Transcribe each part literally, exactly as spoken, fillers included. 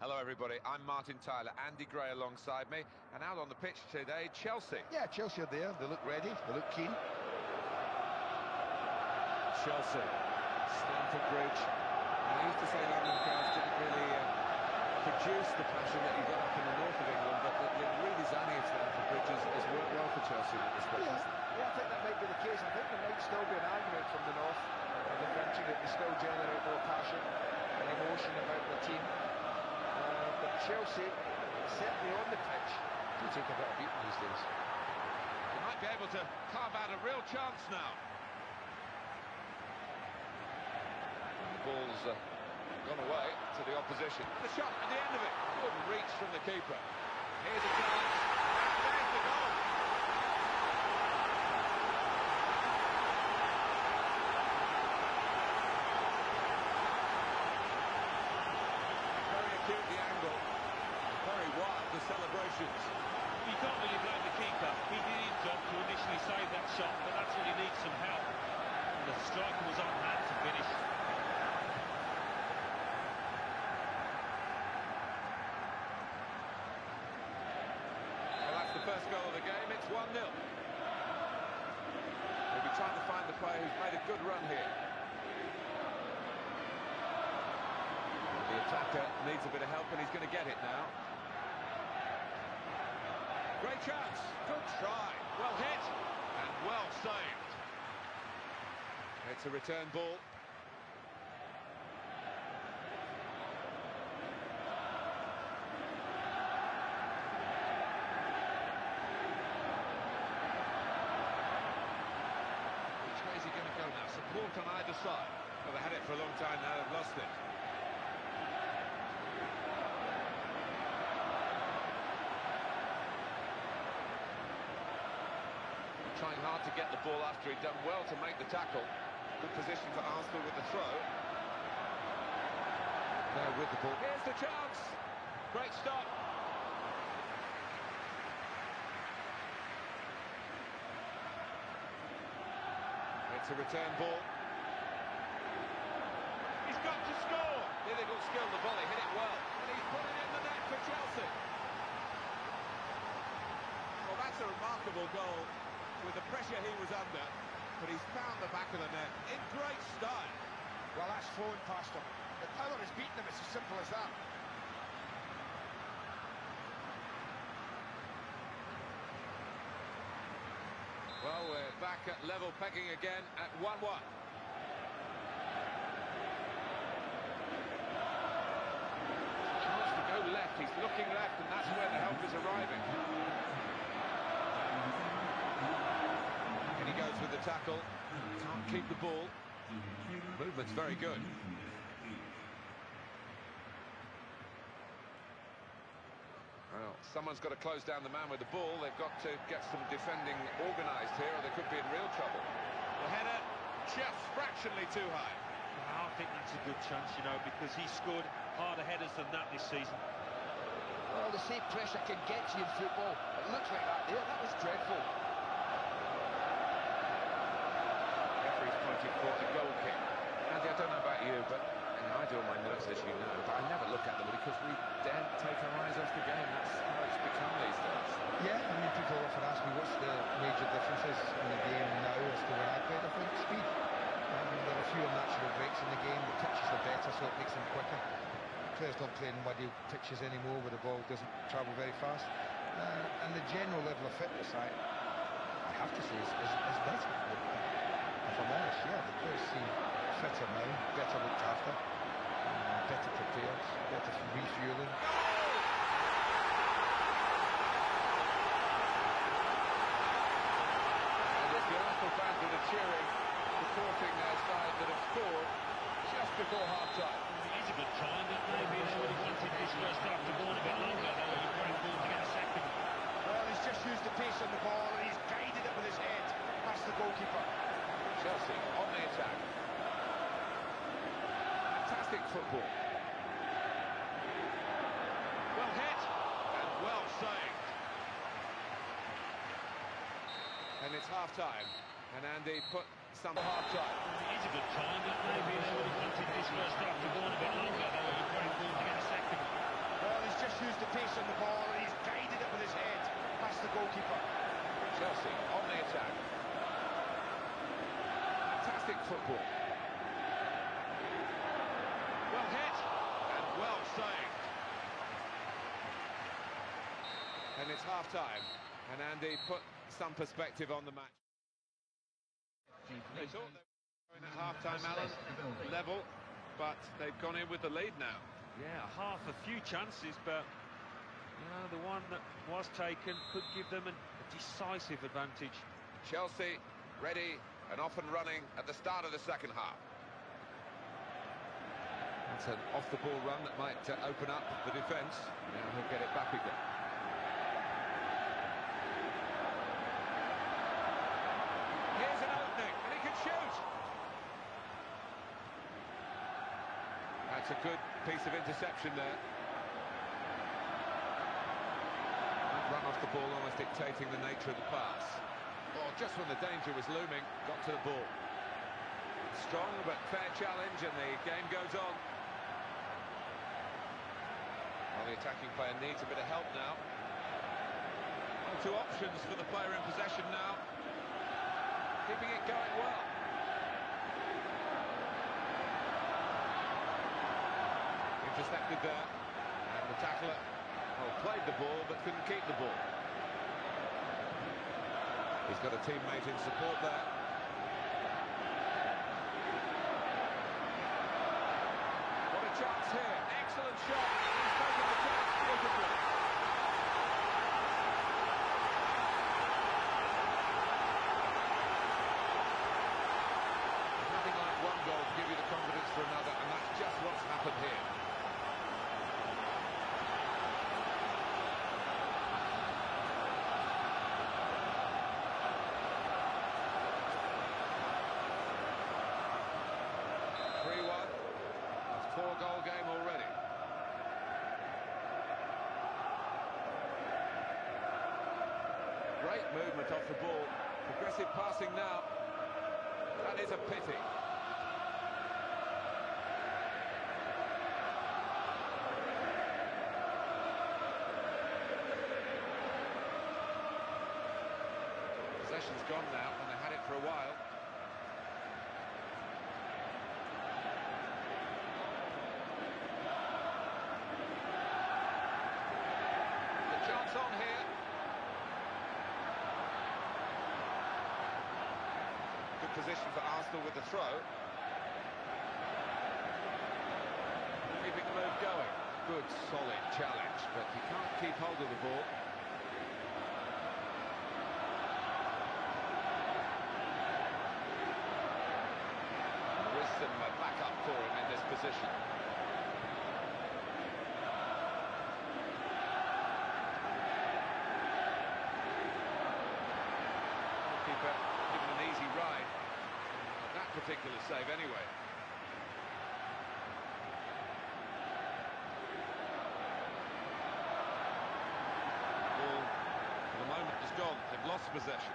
Hello everybody, I'm Martin Tyler, Andy Gray alongside me, and out on the pitch today, Chelsea. Yeah, Chelsea are there, they look ready, they look keen. Chelsea, Stamford Bridge. I used to say London crowds didn't really uh, produce the passion that you got up in the north of England, but the, the redesigning of Stamford Bridge has, has worked well for Chelsea in this respect. Yeah, yeah, I think that might be the case. I think there might still be an argument from the north, and the French that they still generate more passion and emotion about the team. Uh, but Chelsea, certainly on the pitch, do take a bit of beating these days. They might be able to carve out a real chance now. And the ball's uh, gone away to the opposition. The shot at the end of it. Good reach from the keeper. Here's a chance. And there's the goal. Very acute the angle. Very wild the celebrations. You can't really blame the keeper. He did his job to initially save that shot, but that's when he needs some help. And the striker was on hand to finish. Well, that's the first goal of the game. It's one nil. They'll be trying to find the player who's made a good run here. The attacker needs a bit of help, and he's going to get it now. Great chance. Good try. Well hit. And well saved. It's a return ball. Which way is he going to go now? Support on either side. Well, they had it for a long time now. They've lost it. Trying hard to get the ball after he'd done well to make the tackle. Good position for Arsenal with the throw. There with the ball. Here's the chance. Great stop. It's a return ball. He's got to score. Difficult skill, the volley, hit it well. And he's put it in the net for Chelsea. Well, that's a remarkable goal. With the pressure he was under, but he's found the back of the net in great style. Well, that's flown past him. The power has beaten him, it's as simple as that. Well, we're back at level pegging again at one one. Chance to go left, he's looking left, and that's where the help is arriving. And he goes with the tackle, can't keep the ball. Movement's very good. Well, someone's got to close down the man with the ball. They've got to get some defending organised here, or they could be in real trouble. The header just fractionally too high. I think that's a good chance, you know, because he's scored harder headers than that this season. Well, the same pressure can get you in football. It looks like that there, that was dreadful. For a goal kick. Andy, I don't know about you, but you know, I do all my notes, as you know, but I never look at them because we daren't take our eyes off the game. That's how it's become these days. Yeah, I mean, people often ask me what's the major differences in the game now as to when I played. I think speed. Um, there are fewer natural breaks in the game, the pitches are better, so it makes them quicker. Players don't play in muddy pitches anymore where the ball doesn't travel very fast. Uh, and the general level of fitness, I, I have to say, is, is, is better. If I'm honest, yeah, the players seem fitter now, better looked after, um, better prepared, better refuelling. And it's the Arsenal fans that are cheering, supporting their side that have scored just before half-time. It is a good time, but maybe they would have wanted this first half to go on a bit longer. They were very good to get a second. Well, he's just used the pace on the ball and he's guided it with his head past the goalkeeper. Chelsea on the attack. Fantastic football. Well hit and well saved. And it's half-time. And Andy put some half-time. It is a good time, but maybe they would have wanted this first half to go on a bit longer. They were very good to get a second. football. Well hit and well saved. And it's half-time, and Andy put some perspective on the match. They thought they were going at half-time, Alan, level, but they've gone in with the lead now. Yeah, half a few chances, but you know, the one that was taken could give them a decisive advantage. Chelsea ready and off and running at the start of the second half. That's an off-the-ball run that might uh, open up the defence. Now he'll get it back again. Here's an opening, and he can shoot! That's a good piece of interception there. That run off the ball almost dictating the nature of the pass. Oh, just when the danger was looming, got to the ball. Strong but fair challenge, and the game goes on. Well, the attacking player needs a bit of help now. One or two options for the player in possession now. Keeping it going well. Intercepted there, and the tackler, well, played the ball but couldn't keep the ball. He's got a teammate in support there. What a chance here, excellent shot, he's taken the chance beautifully. There's nothing like one goal to give you the confidence for another, and that's just what's happened here. Four-goal game already. Great movement off the ball. Progressive passing now. That is a pity. Possession's gone now, and they had it for a while. Chance on here. Good position for Arsenal with the throw. Keeping the move going. Good, solid challenge, but he can't keep hold of the ball. There is some uh, backup for him in this position. Given an easy ride, that particular save anyway. Ball, for the moment, is gone. They've lost possession.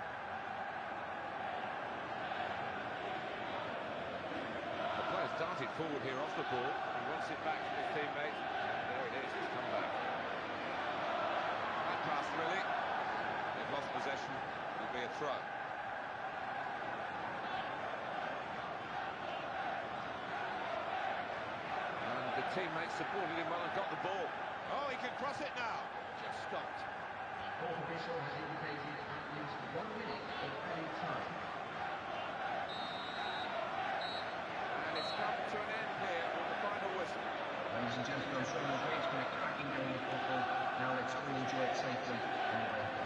The player's darted forward here off the ball. He wants it back to his teammate. And there it is, it's come back. That pass, really. They've lost possession. It'll be a throw. And the teammates supported him well and got the ball. Oh, he can cross it now. Just stopped. The fourth official has indicated at least one minute of added time. And it's come to an end here on the final whistle. Ladies and gentlemen, I'm sure you'll agree it's been a cracking game of football. Now let's all enjoy it safely and